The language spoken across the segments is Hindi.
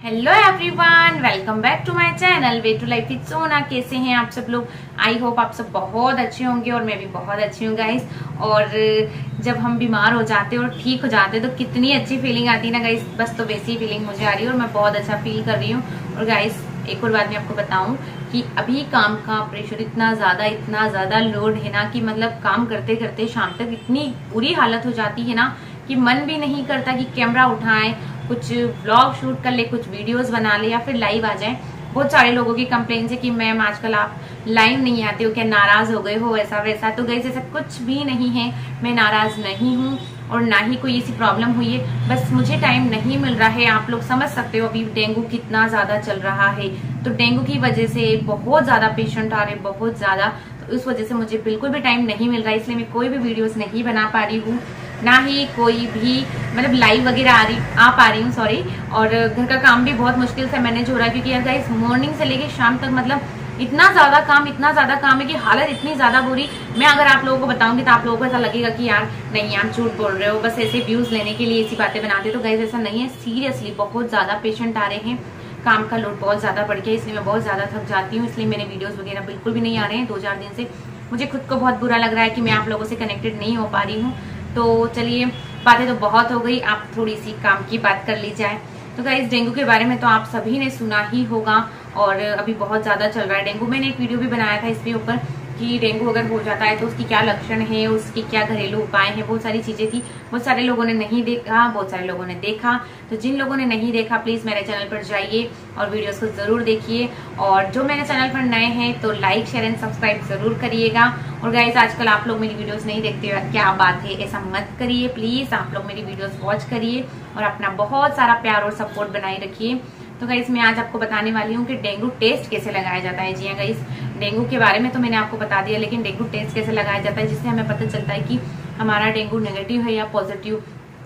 Hello everyone, welcome back to my channel way to life with Sona. कैसे हैं आप सब लोग? आई होप आप सब बहुत अच्छे होंगे और मैं भी बहुत अच्छी हूँ गाइस। और जब हम बीमार हो जाते हैं और ठीक हो जाते हैं तो कितनी अच्छी फीलिंग आती है ना गाइस। बस तो वैसी फीलिंग मुझे आ रही है और मैं बहुत अच्छा फील कर रही हूँ। और गाइस एक और बात मैं आपको बताऊं कि अभी काम का प्रेशर इतना ज्यादा लोड है ना कि मतलब काम करते करते शाम तक इतनी बुरी हालत हो जाती है ना कि मन भी नहीं करता कि कैमरा उठाएं, कुछ व्लॉग शूट कर ले, कुछ वीडियोस बना ले या फिर लाइव आ जाए। बहुत सारे लोगों की कंप्लेन है कि मैम आजकल आप लाइव नहीं आते हो, क्या नाराज हो गए हो, ऐसा वैसा। तो गाइस ऐसा कुछ भी नहीं है, मैं नाराज नहीं हूँ और ना ही कोई ऐसी प्रॉब्लम हुई है। बस मुझे टाइम नहीं मिल रहा है। आप लोग समझ सकते हो अभी डेंगू कितना ज्यादा चल रहा है, तो डेंगू की वजह से बहुत ज्यादा पेशेंट आ रहे, बहुत ज्यादा। तो इस वजह से मुझे बिल्कुल भी टाइम नहीं मिल रहा है, इसलिए मैं कोई भी वीडियोस नहीं बना पा रही हूँ, ना ही कोई भी मतलब लाइव वगैरह आ पा रही हूँ, सॉरी। और घर का काम भी बहुत मुश्किल से मैनेज हो रहा है क्योंकि यार गाइस मॉर्निंग से लेके शाम तक मतलब इतना ज्यादा काम है कि हालत इतनी ज्यादा बुरी। मैं अगर आप लोगों को बताऊंगी तो आप लोगों को ऐसा लगेगा कि यार नहीं, आप झूठ बोल रहे हो, बस ऐसे व्यूज लेने के लिए ऐसी बातें बनाते हो। तो गाइस ऐसा नहीं है, सीरियसली बहुत ज्यादा पेशेंट आ रहे हैं, काम का लोड बहुत ज्यादा बढ़ गया, इसलिए मैं बहुत ज्यादा थक जाती हूँ। इसलिए मेरे वीडियोस वगैरह बिल्कुल भी नहीं आ रहे हैं 2-4 दिन से। मुझे खुद को बहुत बुरा लग रहा है कि मैं आप लोगों से कनेक्टेड नहीं हो पा रही हूँ। तो चलिए, बातें तो बहुत हो गई, आप थोड़ी सी काम की बात कर ली जाए। तो गाइस डेंगू के बारे में तो आप सभी ने सुना ही होगा और अभी बहुत ज्यादा चल रहा है डेंगू। मैंने एक वीडियो भी बनाया था इसके ऊपर कि डेंगू अगर हो जाता है तो उसकी क्या लक्षण है, उसके क्या घरेलू उपाय हैं, बहुत सारी चीजें थी। बहुत सारे लोगों ने नहीं देखा, बहुत सारे लोगों ने देखा। तो जिन लोगों ने नहीं देखा प्लीज मेरे चैनल पर जाइए और वीडियोस को जरूर देखिए। और जो मेरे चैनल पर नए हैं तो लाइक शेयर एंड सब्सक्राइब जरूर करिएगा। और गाइस आजकल आप लोग मेरी वीडियोस नहीं देखते हो, क्या बात है, ऐसा मत करिए प्लीज। आप लोग मेरी वीडियोस वॉच करिए और अपना बहुत सारा प्यार और सपोर्ट बनाए रखिए। तो गाइस मैं आज आपको बताने वाली हूँ कि डेंगू टेस्ट कैसे लगाया जाता है। जी हाँ गाइस, डेंगू के बारे में तो मैंने आपको बता दिया, लेकिन डेंगू टेस्ट कैसे लगाया जाता है जिससे हमें पता चलता है कि हमारा डेंगू नेगेटिव है या पॉजिटिव।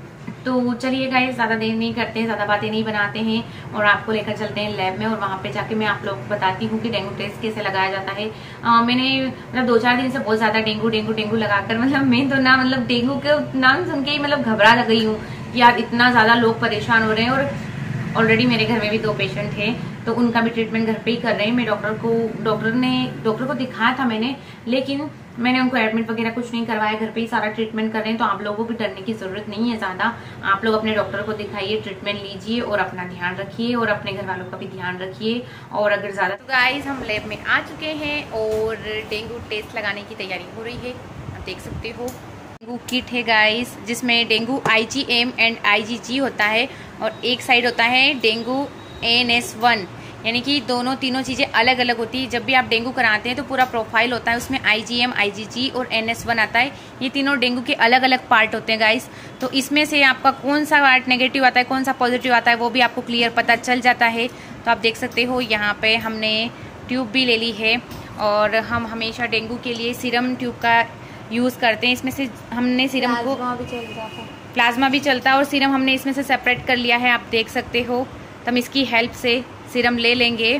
तो चलिए गाइस ज्यादा देर नहीं करते हैं, ज्यादा बातें नहीं बनाते हैं और आपको लेकर चलते हैं लैब में और वहां पे जाके मैं आप लोगों को बताती हूँ कि डेंगू टेस्ट कैसे लगाया जाता है। मैंने मतलब 2-4 दिन से बहुत ज्यादा डेंगू लगाकर मतलब मैं तो ना मतलब डेंगू के नाम सुन के ही मतलब घबरा गई हूँ कि यार इतना ज्यादा लोग परेशान हो रहे हैं। और ऑलरेडी मेरे घर में भी 2 पेशेंट थे तो उनका भी ट्रीटमेंट घर पे ही कर रहे हैं। मैं डॉक्टर को दिखाया था मैंने, लेकिन मैंने उनको एडमिट वगैरह कुछ नहीं करवाया, घर पे ही सारा ट्रीटमेंट कर रहे हैं। तो आप लोगों को भी डरने की जरूरत नहीं है ज्यादा। आप लोग अपने डॉक्टर को दिखाइए, ट्रीटमेंट लीजिए और अपना ध्यान रखिए और अपने घर वालों का भी ध्यान रखिए। और अगर ज्यादा तो गाइस हम लैब में आ चुके हैं और डेंगू टेस्ट लगाने की तैयारी हो रही है, आप देख सकते हो। डेंगू किट है गाइस जिसमें डेंगू IgM एंड IgG होता है और एक साइड होता है डेंगू NS1, यानी कि तीनों चीज़ें अलग अलग होती है। जब भी आप डेंगू कराते हैं तो पूरा प्रोफाइल होता है, उसमें IgM IgG और NS1 आता है। ये तीनों डेंगू के अलग अलग पार्ट होते हैं गाइस। तो इसमें से आपका कौन सा पार्ट नेगेटिव आता है, कौन सा पॉजिटिव आता है, वो भी आपको क्लियर पता चल जाता है। तो आप देख सकते हो यहाँ पे हमने ट्यूब भी ले ली है और हम हमेशा डेंगू के लिए सीरम ट्यूब का यूज़ करते हैं। इसमें से हमने सीरम को प्लाज्मा भी चलता है और सीरम हमने इसमें से सेपरेट कर लिया है, आप देख सकते हो। तो हम इसकी हेल्प से सीरम ले लेंगे।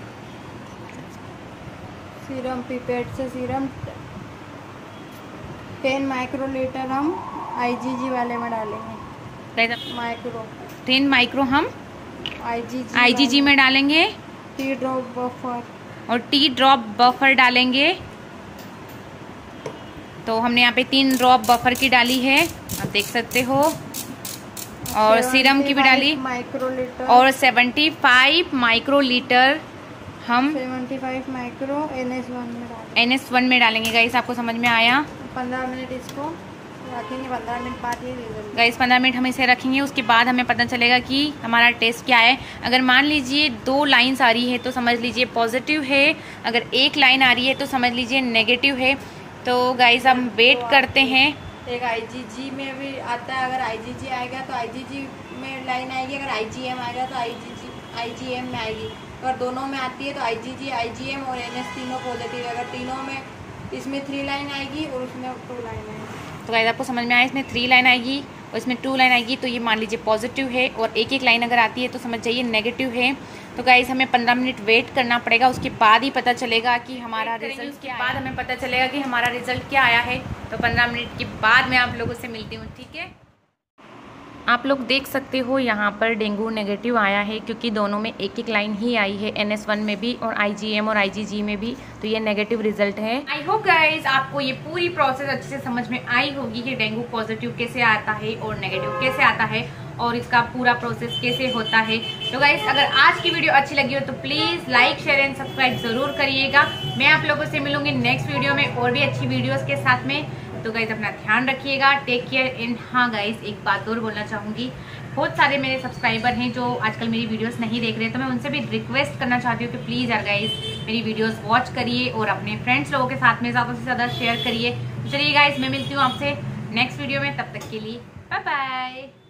सीरम पिपेट से सीरम 10 माइक्रोलीटर हम IgG वाले में डालेंगे। माइक्रो 10 माइक्रो हम IgG में डालेंगे। टी ड्रॉप बफर और टी ड्रॉप बफर डालेंगे। तो हमने यहाँ पे 3 ड्रॉप बफर की डाली है, आप देख सकते हो। और सीरम की भी डाली माइक्रोलीटर और 75 माइक्रोलीटर हम 75 माइक्रो NS1 में डालेंगे। गाइस आपको समझ में आया? 15 मिनट इसको रखेंगे, 15 मिनट बाद ये गाइस 15 मिनट हम इसे रखेंगे। उसके बाद हमें पता चलेगा कि हमारा टेस्ट क्या है। अगर मान लीजिए 2 लाइन्स आ रही है तो समझ लीजिए पॉजिटिव है, अगर 1 लाइन आ रही है तो समझ लीजिए नेगेटिव है। तो गाइस हम वेट करते हैं। एक IgG में भी आता है, अगर IgG आएगा तो IgG में लाइन आएगी, अगर IgM आएगा तो IgM में आएगी। अगर दोनों में आती है तो IgG IgM और NS तीनों पॉजिटिव है। अगर तीनों में इसमें 3 लाइन आएगी और उसमें 2 लाइन आएगी। तो गाइस आपको समझ में आया, इसमें 3 लाइन आएगी और इसमें 2 लाइन आएगी, तो ये मान लीजिए पॉजिटिव है। और एक लाइन अगर आती है तो समझ जाइए नेगेटिव है। तो गाइस हमें 15 मिनट वेट करना पड़ेगा, उसके बाद ही पता चलेगा कि हमारा रिजल्ट क्या है। हमें पता चलेगा कि हमारा रिजल्ट क्या आया है। तो 15 मिनट के बाद मैं आप लोगों से मिलती हूँ, ठीक है? आप लोग देख सकते हो यहाँ पर डेंगू नेगेटिव आया है, क्योंकि दोनों में एक एक लाइन ही आई है, NS1 में भी और IgM और IgG में भी, तो ये नेगेटिव रिजल्ट है। आई होप गाइज आपको ये पूरी प्रोसेस अच्छे से समझ में आई होगी कि डेंगू पॉजिटिव कैसे आता है और नेगेटिव कैसे आता है और इसका पूरा प्रोसेस कैसे होता है। तो गाइज अगर आज की वीडियो अच्छी लगी हो तो please like share and subscribe जरूर करिएगा। मैं आप लोगों से मिलूंगी नेक्स्ट वीडियो में और भी अच्छी वीडियोस के साथ में। तो गाइज अपना ध्यान रखिएगा, टेक केयर एंड हाँ गाइज एक बात और बोलना चाहूँगी, बहुत सारे मेरे सब्सक्राइबर हैं जो आजकल मेरी वीडियोस नहीं देख रहे, तो मैं उनसे भी रिक्वेस्ट करना चाहती हूँ कि प्लीज़ यार गाइज मेरी वीडियोस वॉच करिए और अपने फ्रेंड्स लोगों के साथ में ज़्यादा से ज़्यादा शेयर करिए। तो चलिए गाइज मैं मिलती हूँ आपसे नेक्स्ट वीडियो में, तब तक के लिए बाय बाय।